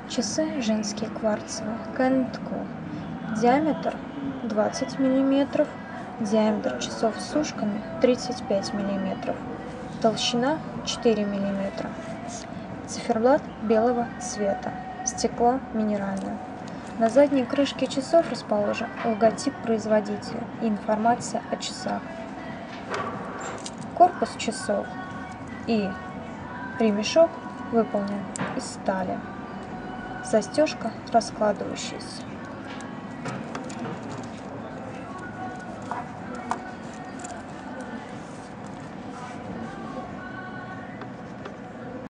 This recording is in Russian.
Часы женские кварцевые Кэнт-Ко. Диаметр 20 мм. Диаметр часов с ушками 35 мм. Толщина 4 мм. Циферблат белого цвета. Стекло минеральное. На задней крышке часов расположен логотип производителя и информация о часах. Корпус часов и ремешок выполнен из стали. Застежка раскладывающаяся.